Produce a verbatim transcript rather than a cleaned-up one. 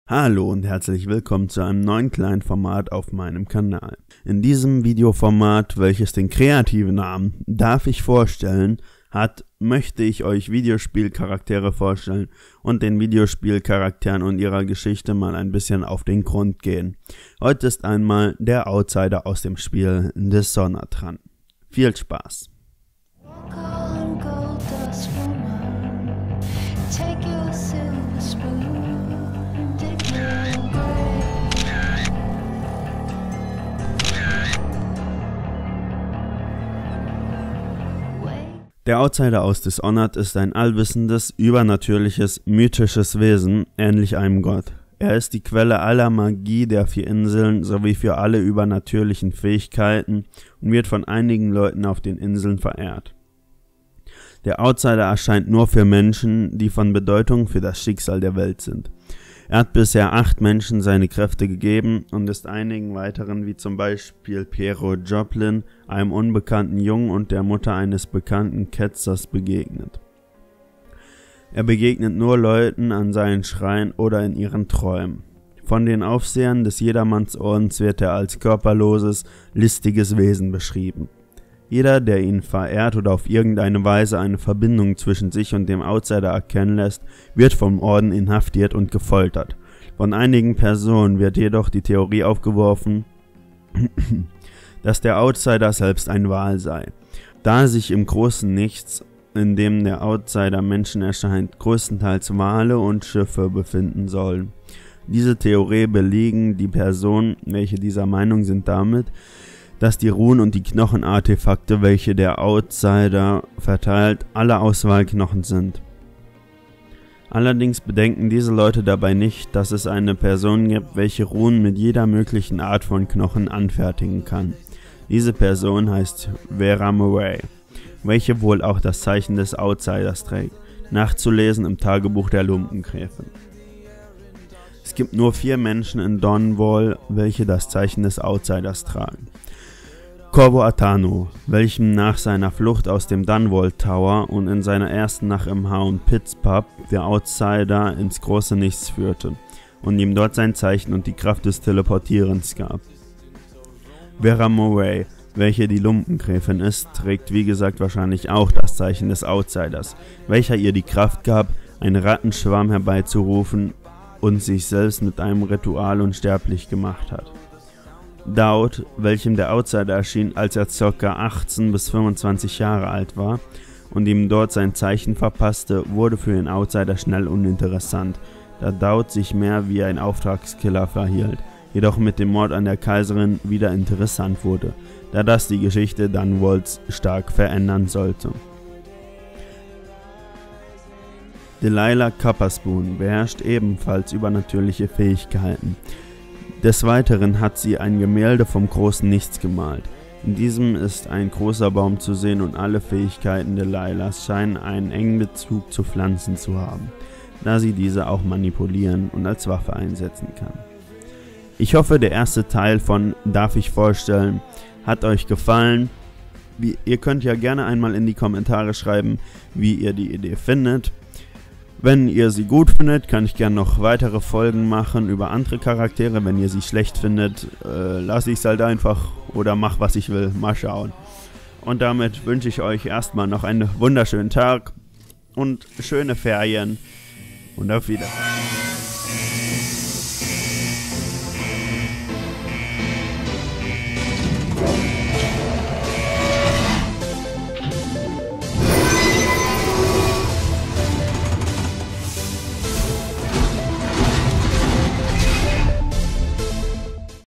Hallo und herzlich willkommen zu einem neuen kleinen Format auf meinem Kanal. In diesem Videoformat, welches den kreativen Namen Darf ich vorstellen hat, möchte ich euch Videospielcharaktere vorstellen und den Videospielcharakteren und ihrer Geschichte mal ein bisschen auf den Grund gehen. Heute ist einmal der Outsider aus dem Spiel Dishonored dran. Viel Spaß! Der Outsider aus Dishonored ist ein allwissendes, übernatürliches, mythisches Wesen, ähnlich einem Gott. Er ist die Quelle aller Magie der vier Inseln sowie für alle übernatürlichen Fähigkeiten und wird von einigen Leuten auf den Inseln verehrt. Der Outsider erscheint nur für Menschen, die von Bedeutung für das Schicksal der Welt sind. Er hat bisher acht Menschen seine Kräfte gegeben und ist einigen weiteren, wie zum Beispiel Piero Joplin, einem unbekannten Jungen und der Mutter eines bekannten Ketzers, begegnet. Er begegnet nur Leuten an seinen Schreien oder in ihren Träumen. Von den Aufsehern des Jedermannsordens wird er als körperloses, listiges Wesen beschrieben. Jeder, der ihn verehrt oder auf irgendeine Weise eine Verbindung zwischen sich und dem Outsider erkennen lässt, wird vom Orden inhaftiert und gefoltert. Von einigen Personen wird jedoch die Theorie aufgeworfen, dass der Outsider selbst ein Wal sei, da sich im großen Nichts, in dem der Outsider Menschen erscheint, größtenteils Wale und Schiffe befinden sollen. Diese Theorie belegen die Personen, welche dieser Meinung sind, damit, dass die Runen und die Knochenartefakte, welche der Outsider verteilt, alle Auswahlknochen sind. Allerdings bedenken diese Leute dabei nicht, dass es eine Person gibt, welche Runen mit jeder möglichen Art von Knochen anfertigen kann. Diese Person heißt Vera Murray, welche wohl auch das Zeichen des Outsiders trägt, nachzulesen im Tagebuch der Lumpengräfin. Es gibt nur vier Menschen in Dawnwall, welche das Zeichen des Outsiders tragen. Corvo Attano, welchem nach seiner Flucht aus dem Dunwall Tower und in seiner ersten Nacht im Hound Pits Pub der Outsider ins große Nichts führte und ihm dort sein Zeichen und die Kraft des Teleportierens gab. Vera Murray, welche die Lumpengräfin ist, trägt wie gesagt wahrscheinlich auch das Zeichen des Outsiders, welcher ihr die Kraft gab, einen Rattenschwarm herbeizurufen und sich selbst mit einem Ritual unsterblich gemacht hat. Daud, welchem der Outsider erschien, als er ca. achtzehn bis fünfundzwanzig Jahre alt war und ihm dort sein Zeichen verpasste, wurde für den Outsider schnell uninteressant, da Daud sich mehr wie ein Auftragskiller verhielt, jedoch mit dem Mord an der Kaiserin wieder interessant wurde, da das die Geschichte Dunwalls stark verändern sollte. Delilah Copperspoon beherrscht ebenfalls übernatürliche Fähigkeiten. Des Weiteren hat sie ein Gemälde vom großen Nichts gemalt. In diesem ist ein großer Baum zu sehen und alle Fähigkeiten Delilahs scheinen einen engen Bezug zu Pflanzen zu haben, da sie diese auch manipulieren und als Waffe einsetzen kann. Ich hoffe, der erste Teil von Darf ich vorstellen hat euch gefallen. Wie, ihr könnt ja gerne einmal in die Kommentare schreiben, wie ihr die Idee findet. Wenn ihr sie gut findet, kann ich gerne noch weitere Folgen machen über andere Charaktere. Wenn ihr sie schlecht findet, äh, lasse ich es halt einfach oder mach was ich will. Mal schauen. Und damit wünsche ich euch erstmal noch einen wunderschönen Tag und schöne Ferien und auf Wiedersehen.